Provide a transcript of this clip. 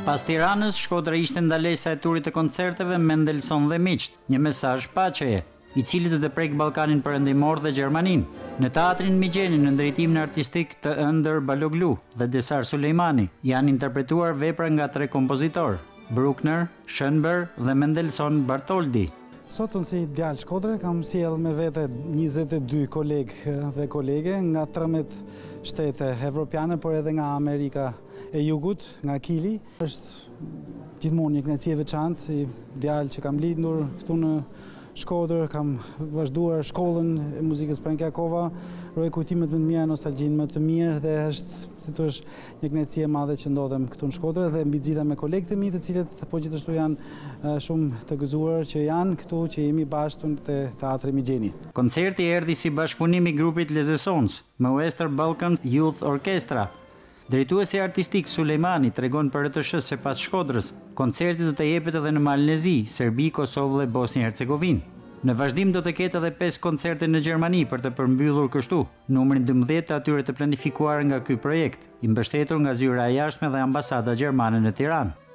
Pas Tiranës, Shkodra ishte ndalesa e turit të koncerteve Mendelssohn dhe miqt, një mesazh paqeje, i cili do të prek Ballkanin Perëndimor dhe Gjermaninë. Në teatrin Migjeni në ndërtimin artistik të ëndër Baloglu dhe Desar Sulejmani janë interpretuar vepra nga 3 kompozitor, Bruckner, Schönberg dhe Mendelssohn Bartholdy. Sot unë si djalë Shkodre kam sjell me vete 22 kolegë dhe kolege nga 13 shtete evropiane, por edhe nga Amerika e Jugut, nga Kili. Është gjithmonë një kënaqësi e veçantë si djalë që kam lindur këtu në Shkodër, kam vazhduar shkollën e muzikës Prankjakova, roj kujtimet më të mira, nostalgjinë më të mirë dhe është, si thua, një kënaqësi e madhe që ndodhem këtu në Shkodër dhe mbidzita me kolegët e mi, të cilët po gjithashtu janë shumë të gëzuar që janë këtu, që jemi bashkë te teatri Migjeni. Koncerti erdhi si bashkëpunim i grupit Lezesons me Western Balkan Youth Orchestra. Drejtuesi artistik Sulejmani tregon për RTSH se pas Shkodrës, koncerti do të jepet edhe në Malnezi, Serbi, Kosovë dhe Bosnjë-Hercegovinë. Në vazhdim do të ketë edhe 5 koncerte në Gjermani për të përmbyllur kështu numrin 12 të atyre të planifikuar nga ky projekt, i mbështetur nga zyra e jashtme dhe ambasada gjermane në Tiranë.